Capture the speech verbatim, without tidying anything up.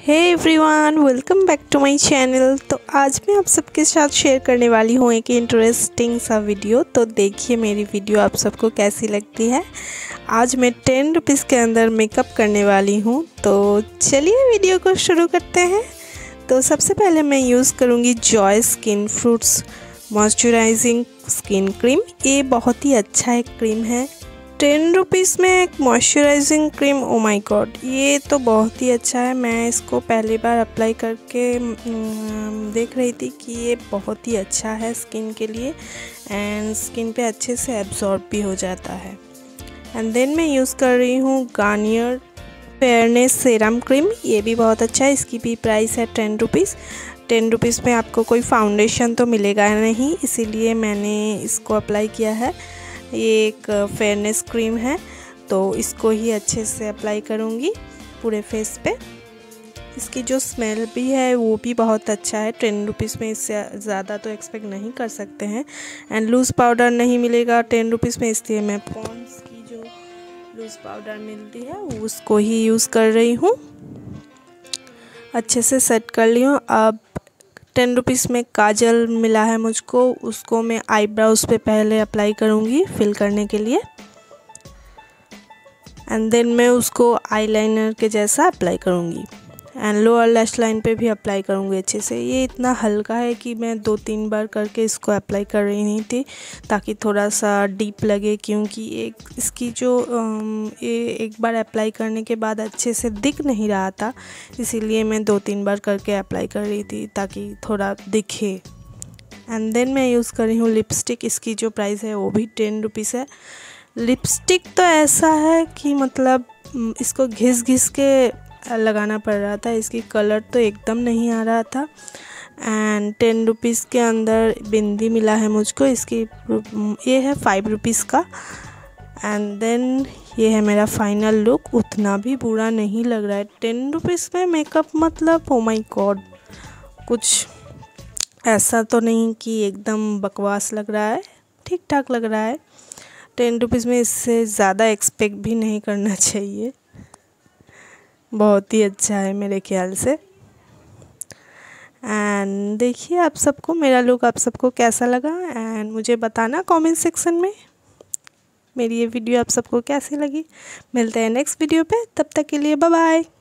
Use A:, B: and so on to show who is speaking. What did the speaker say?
A: Hey everyone, welcome back to my channel. तो आज मैं आप सबके साथ शेयर करने वाली हूँ एक इंटरेस्टिंग सा वीडियो। तो देखिए मेरी वीडियो आप सबको कैसी लगती है। आज मैं टेन रुपीज़ के अंदर मेकअप करने वाली हूँ। तो चलिए वीडियो को शुरू करते हैं। तो सबसे पहले मैं यूज़ करूँगी Joy skin fruits moisturising skin cream. ये बहुत ही अच्छा एक क्रीम है। टेन रुपीज़ में एक moisturising cream, oh my God, ये तो बहुत ही अच्छा है। मैं इसको पहली बार अप्लाई करके देख रही थी कि ये बहुत ही अच्छा है स्किन के लिए एंड स्किन पे अच्छे से एब्जॉर्ब भी हो जाता है। एंड देन मैं यूज़ कर रही हूँ गार्नियर फेयरनेस सीरम क्रीम। ये भी बहुत अच्छा है। इसकी भी प्राइस है टेन रुपीज़। टेन रुपीज़ में आपको कोई फाउंडेशन तो मिलेगा नहीं, इसीलिए मैंने इसको अप्लाई किया है। ये एक फेयरनेस क्रीम है, तो इसको ही अच्छे से अप्लाई करूँगी पूरे फेस पे। इसकी जो स्मेल भी है वो भी बहुत अच्छा है। टेन रुपीज़ में इससे ज़्यादा तो एक्सपेक्ट नहीं कर सकते हैं। एंड लूज़ पाउडर नहीं मिलेगा टेन रुपीज़ में, इसलिए मैं पॉन्ड्स की जो लूज़ पाउडर मिलती है उसको ही यूज़ कर रही हूँ। अच्छे से सेट कर ली हूँ। अब टेन रुपीज़ में काजल मिला है मुझको, उसको मैं आईब्रोज पे पहले अप्लाई करूँगी फिल करने के लिए। एंड देन मैं उसको आईलाइनर के जैसा अप्लाई करूँगी एंड लोअर लैश लाइन पे भी अप्लाई करूँगी अच्छे से। ये इतना हल्का है कि मैं दो तीन बार करके इसको अप्लाई कर रही नहीं थी ताकि थोड़ा सा डीप लगे, क्योंकि एक इसकी जो ये एक बार अप्लाई करने के बाद अच्छे से दिख नहीं रहा था, इसीलिए मैं दो तीन बार करके अप्लाई कर रही थी ताकि थोड़ा दिखे। एंड देन मैं यूज़ कर रही हूँ लिपस्टिक। इसकी जो प्राइस है वो भी टेन रुपीज़ है। लिपस्टिक तो ऐसा है कि मतलब इसको घिस घिस के लगाना पड़ रहा था। इसकी कलर तो एकदम नहीं आ रहा था। एंड टेन रुपीज़ के अंदर बिंदी मिला है मुझको। इसकी ये है फाइव रुपीज़ का। एंड देन ये है मेरा फाइनल लुक। उतना भी बुरा नहीं लग रहा है। टेन रुपीज़ में मेकअप मतलब ओ माय गॉड, कुछ ऐसा तो नहीं कि एकदम बकवास लग रहा है, ठीक ठाक लग रहा है। टेन रुपीज़ में इससे ज़्यादा एक्सपेक्ट भी नहीं करना चाहिए। बहुत ही अच्छा है मेरे ख्याल से। एंड देखिए आप सबको मेरा लुक आप सबको कैसा लगा एंड मुझे बताना कमेंट सेक्शन में मेरी ये वीडियो आप सबको कैसी लगी। मिलते हैं नेक्स्ट वीडियो पे, तब तक के लिए बाय बाय।